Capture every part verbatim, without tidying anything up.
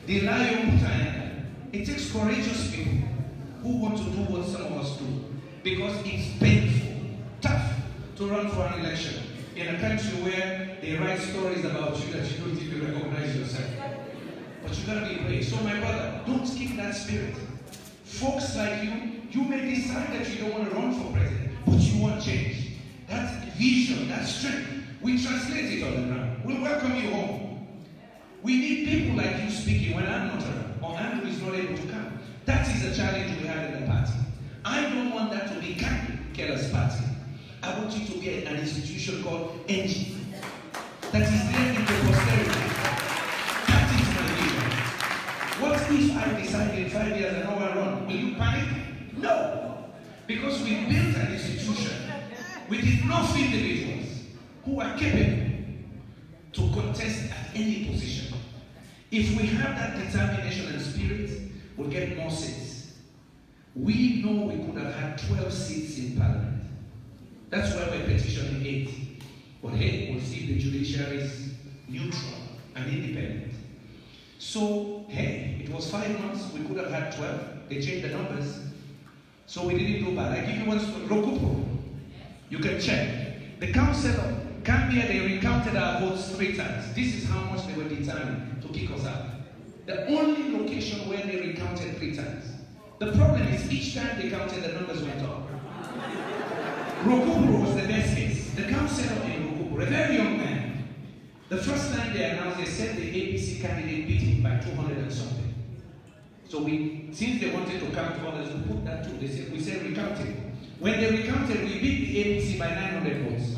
The lion time. It takes courageous people who want to do what some of us do. Because it's painful, tough to run for an election in a country where they write stories about you that you don't even recognize yourself. But you gotta be brave. So my brother, don't keep that spirit. Folks like you, you may decide that you don't want to run for president, but you want change. That vision, that strength, we translate it on the ground. We'll welcome you home. We need people like you speaking when I'm not around, or Andrew is not able to come. That is a challenge we have in the party. I don't want that to be Kami Keller's party. I want you to be an institution called N G that is there into posterity. That is my vision. What if I decide in five years I know I run? Will you panic? No. Because we built an institution with enough individuals who are capable to contest at any position. If we have that determination and spirit, we'll get more seats. We know we could have had twelve seats in Parliament. That's why we're petitioning eight. But hey, we'll see the judiciary is neutral and independent. So, hey, it was five months, we could have had twelve. They changed the numbers. So we didn't do bad. I give you one story. Rokupo. You can check. The council of Gambia, they recounted our votes three times. This is how much they were determined to kick us out. The only location where they recounted three times. The problem is each time they counted, the numbers went up. Rokupo was the best case. The councillor in Rokupo, a very young man. The first time they announced, they said the A P C candidate beat him by two hundred and something. So we, since they wanted to count others, we put that too. They said, we said recounting. When they recounted, we beat the A P C by nine hundred votes.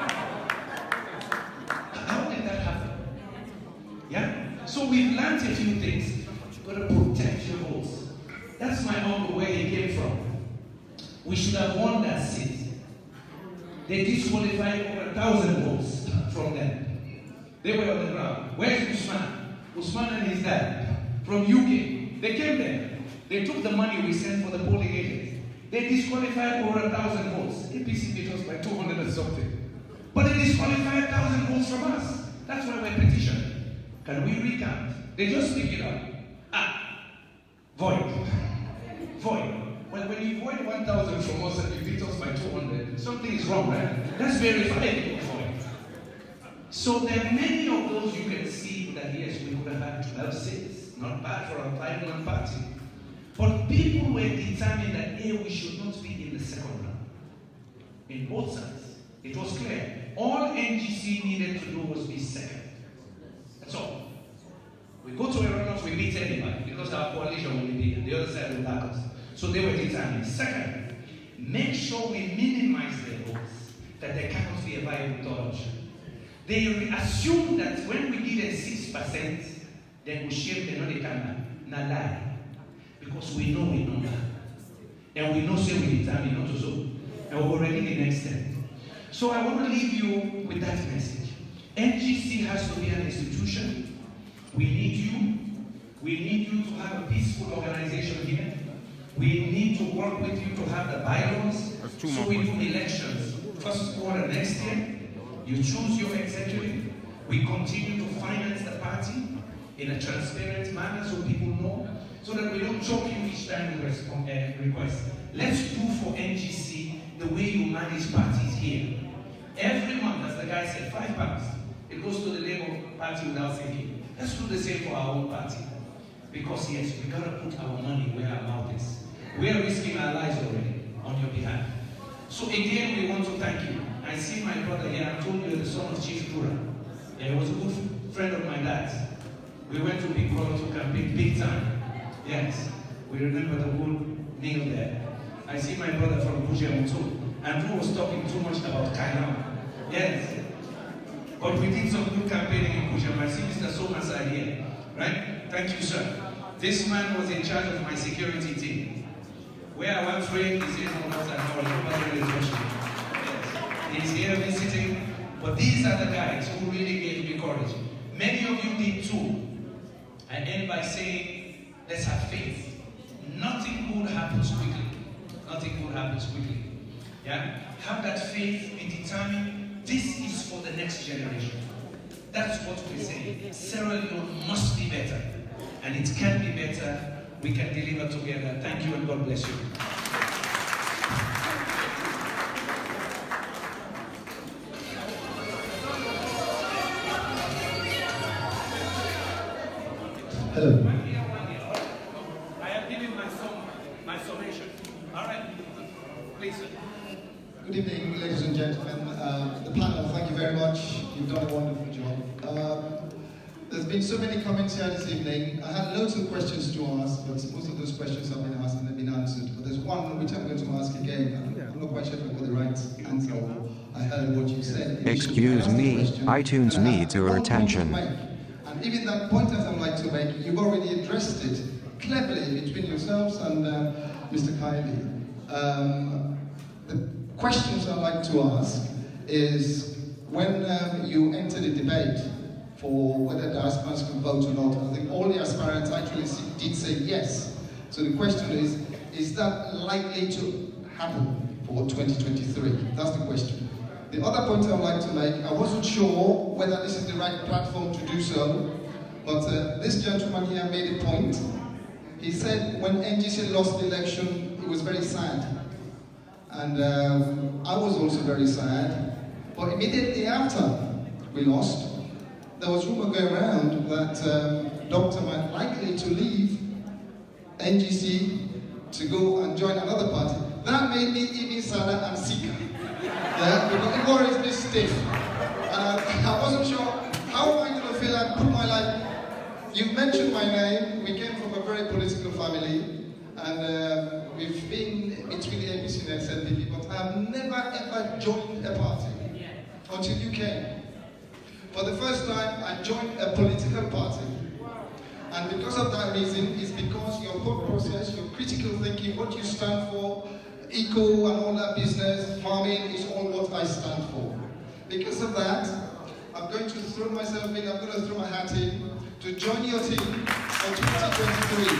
How did that happen? Yeah? So we've learned a few things. You've got to protect your votes. That's my uncle where he came from. We should have won that seat. They disqualified over a thousand votes from them. They were on the ground. Where's Usman? Usman and his dad from U K. They came there. They took the money we sent for the polling agents. They disqualified over a thousand votes. A P C beat us by two hundred and something. But they disqualified a thousand votes from us. That's why we're petitioning. Can we recount? They just pick it up. Ah, void. Void. Well, when you void one thousand from us and you beat us by two hundred, something is wrong, right? That's verifiable void. So there are many of those you can see that yes, we could have had twelve seats. Not bad for a five-man party. But people were determined that A, we should not be in the second round. In both sides. It was clear. All N G C needed to do was be second. That's all. We go to a runoff, we beat anybody because our coalition will be there. The other side will back us. So they were determined. Second, make sure we minimize their votes, that there cannot be a viable third option. They assume that when we needed six percent, then we shape the Nordic Canada. Not lie. Because we know we know that. And we know say we determine not to so. And we're already the next step. So I want to leave you with that message. N G C has to be an institution. We need you. We need you to have a peaceful organization here. We need to work with you to have the bylaws. So we do elections. First quarter next year, you choose your executive. We continue to finance the party in a transparent manner so people know, so that we don't choke you each time we respond, uh, request. Let's do for N G C the way you manage parties here. Every month, as the guy said, five pounds. It goes to the Labour Party without thinking. Let's do the same for our own party. Because yes, we gotta put our money where our mouth is. We're risking our lives already on your behalf. So again, we want to thank you. I see my brother here. I told you the son of Chief Tura. Yeah, he was a good friend of my dad's. We went to Big Brother to campaign big time. Yes, we remember the good meal there. I see my brother from Bujamu too. Andrew was talking too much about Kainam. Yes. But we did some good campaigning in Bujamu. I see Mister Somasa here. Right? Thank you, sir. This man was in charge of my security team. Where I went free, he says, no, not at all. Nobody will touch me. Yes. He's here visiting. But these are the guys who really gave me courage. Many of you did too. I end by saying, let's have faith. Nothing good happens quickly. Nothing good happens quickly. Yeah? Have that faith, be determined. This is for the next generation. That's what we're saying. Sierra Leone must be better. and it can be better. We can deliver together. Thank you and God bless you. Hello. I have given my sum, my summation. All right, please. Good evening, ladies and gentlemen. Uh, the panel, thank you very much. You've done a wonderful job. Um, there's been so many comments here this evening. I had loads of questions to ask, but most of those questions have been asked and they've been answered. But there's one which I'm going to ask again. I'm, I'm not quite sure if I got the right answer. I heard what you said. Excuse me, iTunes needs your attention. And even that point that I'd like to make, you've already addressed it cleverly between yourselves and uh, Mister Kiley. Um, the questions I'd like to ask is, when um, you entered a debate for whether the aspirants can vote or not, I think all the aspirants actually did say yes. So the question is, is that likely to happen for twenty twenty-three? That's the question. The other point I'd like to make, I wasn't sure whether this is the right platform to do so, but uh, this gentleman here made a point. He said when N G C lost the election, he was very sad. And um, I was also very sad. But immediately after we lost, there was rumor going around that um, Doctor might likely to leave N G C to go and join another party. That made me even sadder and sicker. Yeah, because it worries me stiff. And I, I wasn't sure, how am I going to feel I put my life. You mentioned my name. We came from a very political family, and uh, we've been between the A P C and S N P P, but I've never ever joined a party until you came. For the first time, I joined a political party. And because of that reason, it's because your thought process, your critical thinking, what you stand for, eco and all that business, farming is all what I stand for. Because of that, I'm going to throw myself in, I'm going to throw my hat in to join your team for twenty twenty-three.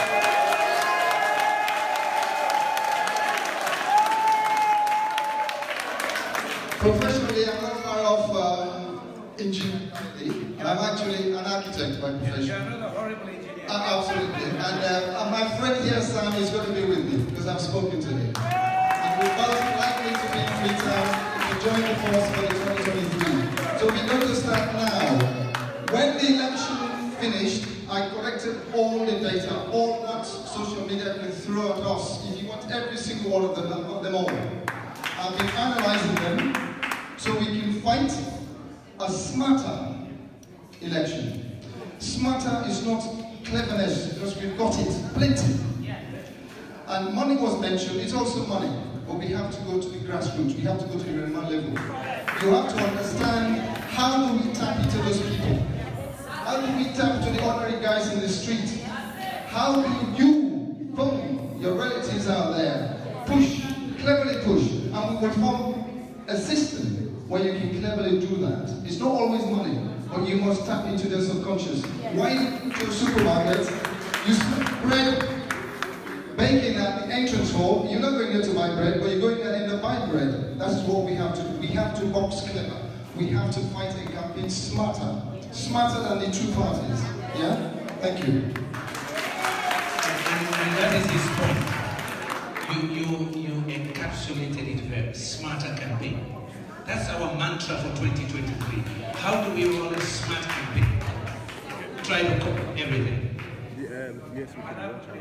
Professionally, I'm not far off um, engineering. I'm actually an architect by profession. You're not a horrible engineer. Uh, absolutely. And, uh, and my friend here, Sam, is going to be with me because I've spoken to him. And we're both likely to be in Freetown to join the force for the twenty twenty-three. So we're going to start now. When the election finished, I collected all the data, all what social media can throw at us. If you want every single one of them, I've got them all. I've been analyzing them so we can fight a smarter election. Smarter is not cleverness, because we've got it, plenty. And money was mentioned, it's also money, but we have to go to the grassroots, we have to go to the Renman level. You have to understand, how do we tap into those people? How do we tap to the ordinary guys in the street? How do you, phone your relatives out there, push, cleverly push, and we will form a system where you can cleverly do that. It's not always money, but you must tap into their subconscious. Why to a supermarket, you spread baking at the entrance hall, you're not going there to buy bread, but you're going there and to buy bread. That's what we have to do. We have to box clever. We have to fight and campaign smarter. Smarter than the two parties. Yeah? Thank you. And, and that is his point. You, you, you encapsulated it very smarter campaign. That's our mantra for twenty twenty-three. How do we run a smart campaign? Try to cover everything. Yeah, um, yes, we can watch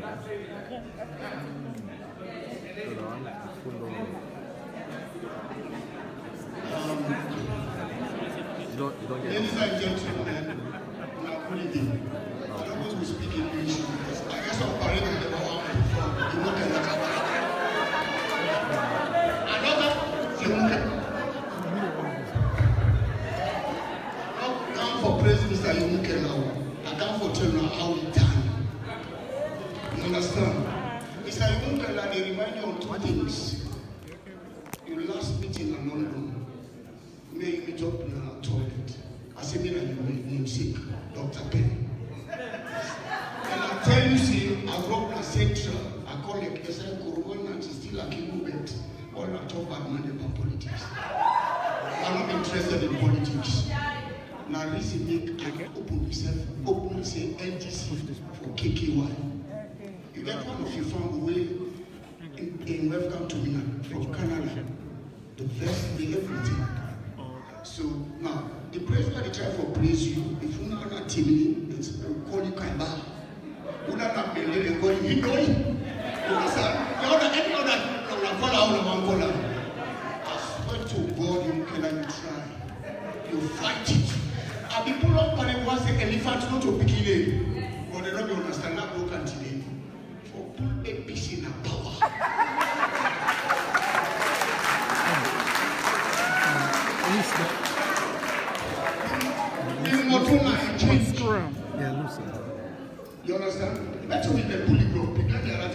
um, Ladies and gentlemen, we are holiday. I don't want to speak English because I guess I'm parade in the one before. You know that. For President Mister Yomuke now, I come for telling you how we done. You understand? Mister Yomuke, they remind you of two things. Your last meeting in London, made me up in a toilet. I said, me and your namesake, Doctor Penn. And I tell you, see, I wrote a central, I call it, I said, Corona is still a key movement. All I talk about money about politics. I'm not interested in politics. Now recently, I opened myself, open say N G C for K K Y. You get one of your found away in, in welcome to me from Canada. The best day everything. So now the president they try for praise you. If you not not timid, it's call you Kaiba. You not not believe they call you Hindoi. You understand? You other any other call out one caller. I swear to God, you cannot try. You fight it. I be pull up and was the elephant not to begin it. But they don't understand that no continue. For pull a piece in a power. Yeah, Lucy. You understand? That's what the bully group. You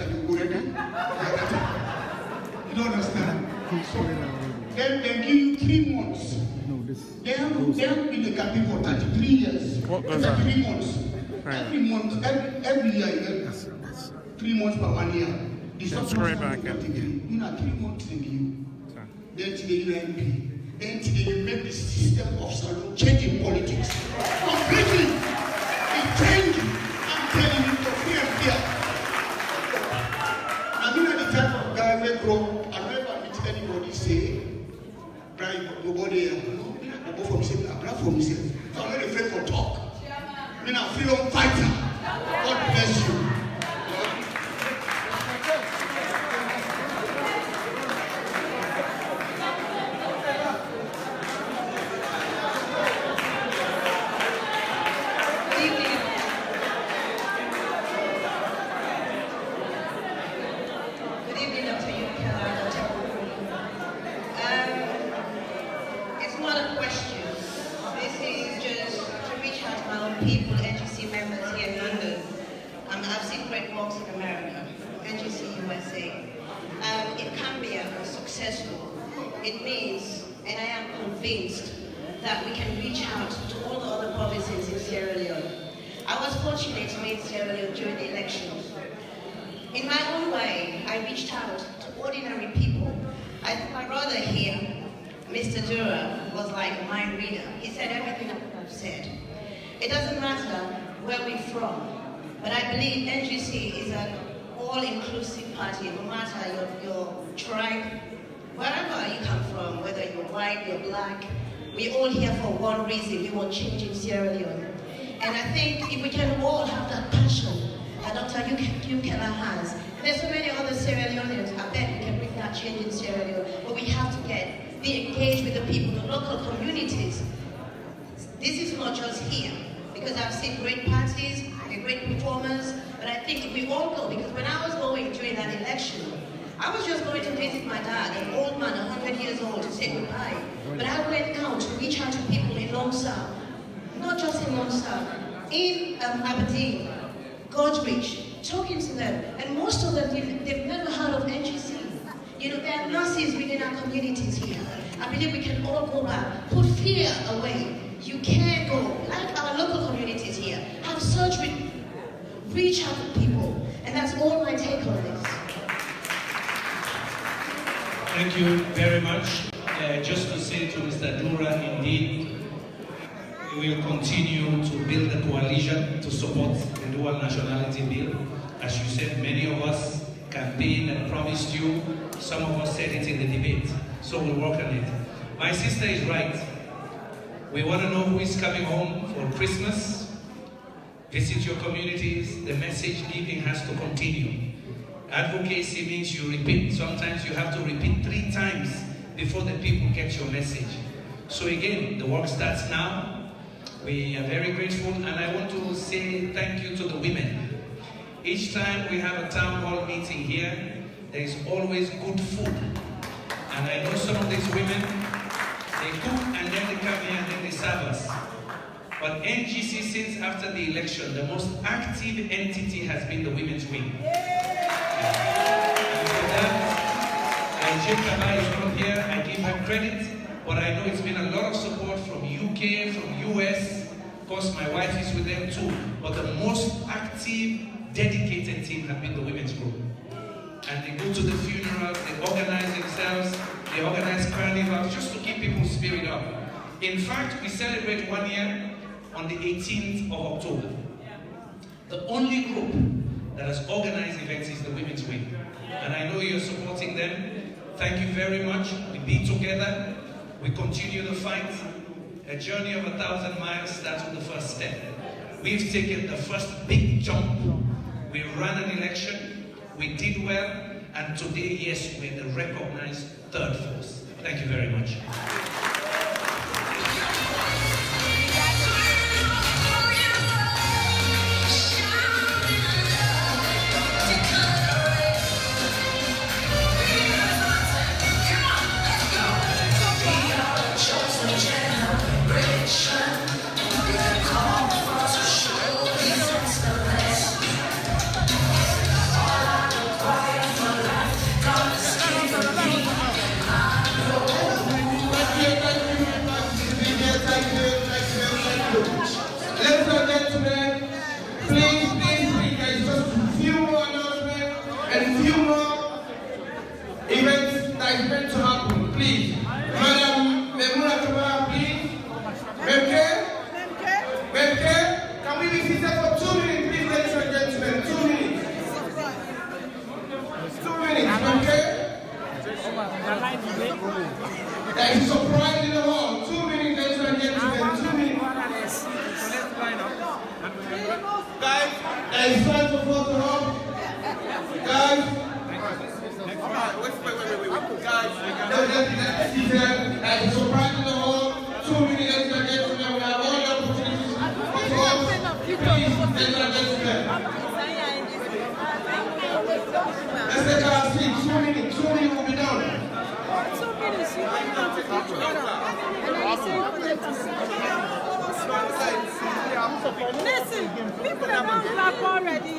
don't understand? So, then they give you three months. No, this. They have, they have been the campaign for thirty-three years. What goes on? Three months. Right. Every month, every, every year, That's, that's, three months per one year. The That's substance right back at you know, three months in you. sorry. Then to the U N P. Then to the make the system of salon change in politics. Completely. It changed. I'm telling you, for free and fair. I'm not the type of guy who grow. I never meet anybody say, right, nobody here. No, I go for myself, I grab for myself. So I'm not afraid for talk. I mean, I'm a freedom fighter. God bless you. People, N G C members here in London. Um, I've seen great works in America, N G C U S A. Um, it can be a successful. It means, and I am convinced, that we can reach out to all the other provinces in Sierra Leone. I was fortunate to meet Sierra Leone during the elections. In my own way, I reached out to ordinary people. I think my brother here, Mister Dura, was like my reader. He said everything I've said. It doesn't matter where we're from, but I believe N G C is an all-inclusive party, no matter your, your tribe, wherever you come from, whether you're white, you're black, we're all here for one reason. We want change in Sierra Leone. And I think if we can all have that passion that Doctor Hugh Keller has, and there's so many other Sierra Leoneans, I bet we can bring that change in Sierra Leone, but we have to get, be engaged with the people, the local communities. This is not just here, because I've seen great parties, and great performers, but I think if we all go, because when I was going during that election, I was just going to visit my dad, an old man, one hundred years old, to say goodbye. But I went out to reach out to people in Long South, not just in Long South, in um, Aberdeen, Godrich, talking to them, and most of them, they've, they've never heard of N G C. You know, there are nurses within our communities here. I believe we can all go back, put fear away. You can go, like our local communities here, have surgery, reach out to people, and that's all my take on this. Thank you very much. Uh, just to say to Mister Dura, indeed, we will continue to build a coalition to support the dual nationality bill. As you said, many of us campaigned and promised you. Some of us said it in the debate, so we'll work on it. My sister is right. We want to know who is coming home for Christmas. Visit your communities. The message giving has to continue. Advocacy means you repeat. Sometimes you have to repeat three times before the people get your message. So again, the work starts now. We are very grateful, and I want to say thank you to the women. Each time we have a town hall meeting here, there is always good food. And I know some of these women, they cook and then they come here and then they serve us. But N G C, since after the election, the most active entity has been the women's wing. And for that, Jane Kaba is not here, I give her credit, but I know it's been a lot of support from U K, from U S, of course my wife is with them too, but the most active, dedicated team have been the women's group. And they go to the funerals, they organize themselves, they organize carnivals just to keep people's spirit up. In fact, we celebrate one year on the eighteenth of October. The only group that has organized events is the Women's Wing. And I know you're supporting them. Thank you very much. We be together. We continue the fight. A journey of a thousand miles starts with the first step. We've taken the first big jump. We ran an election. We did well. And today, yes, we're the recognized third force. Thank you very much. Listen, people are not clap already.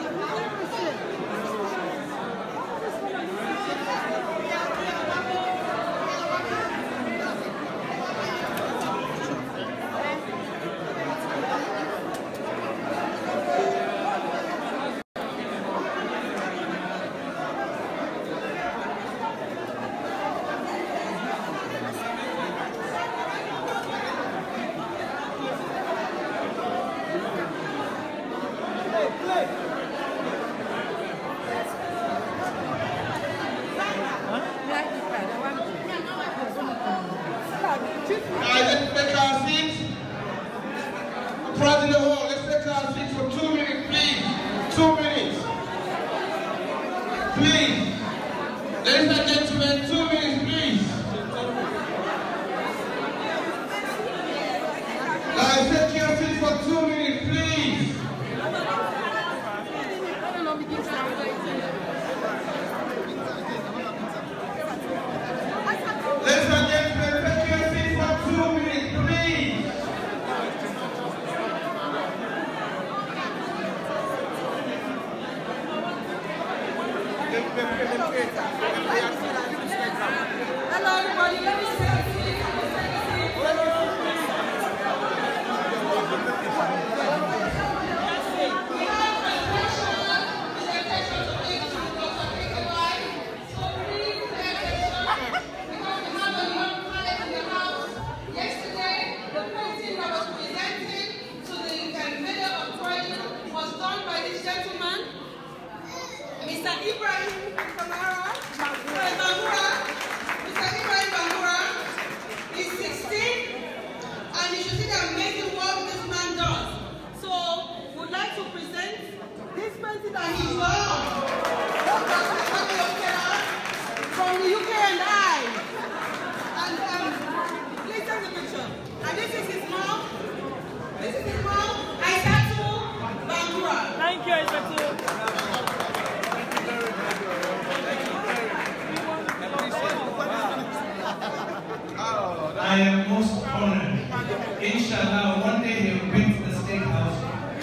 I am most honored. Inshallah, one day he'll bring to the steakhouse.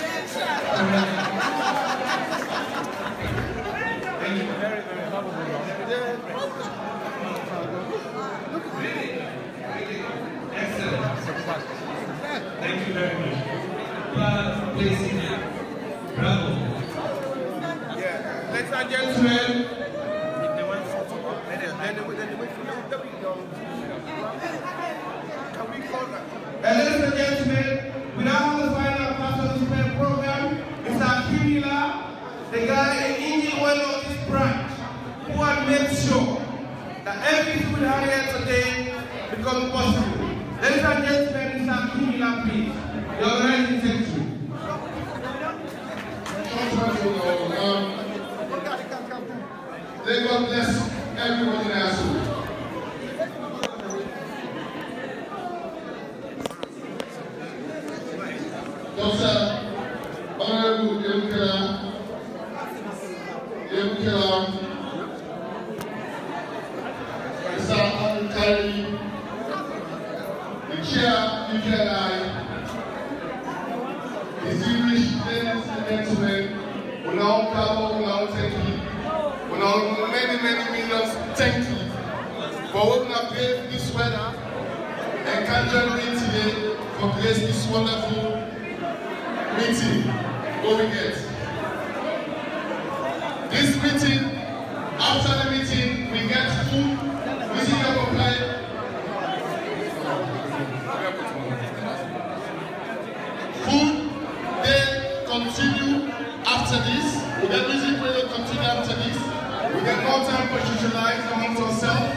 Thank you. Very, very humble. Really? Really? Excellent. Thank you very much. But please, bravo. Yeah, ladies and gentlemen. And ladies and gentlemen, we now have the final the guy in Engine One of this branch, who had made sure that everything we have here today becomes possible. Ladies and gentlemen, Mister Kumila, please, the organizing secretary. Um, May God bless everyone in our school. Doctor Honorable Yemukela, Yemukela, Mister Al-Kari, the chair, U K I, distinguished ladies and gentlemen, we now cover, we now thank you, we now many, many millions thank you for what we have gave this weather and can join today for grace this wonderful meeting where we get. This meeting, after the meeting, we get food, we see your play. Food, they continue after this. We get music, we will continue after this. We get more time for socialize amongst ourselves.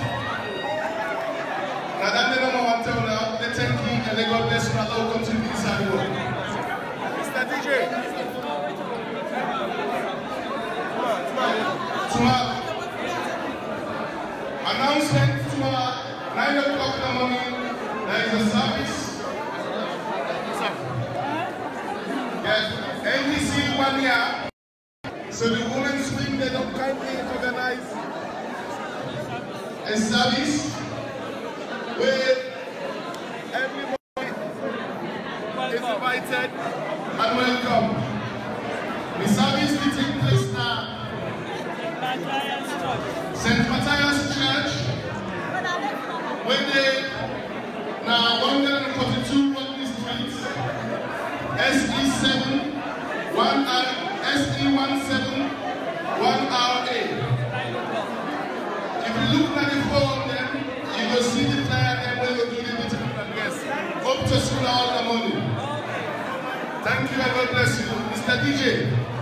Now that they don't know what to tell now, they thank you and they God bless you and Allah will continue inside the world. D J. Tomorrow. Announcement tomorrow, nine o'clock in the morning, there is a service. Yes, N D C one year. So the women's wing, they don't kindly organize a service where everybody is invited and welcome. The service will take place now. Saint Matthias Church, where they now one forty-two Rodney Street, S E seven, one S E one seven, one R A. If you look at the phone, then you will see the flyer and when you do the meeting and guests. Hope to see all the morning. Thank you and God bless you. Mister D J.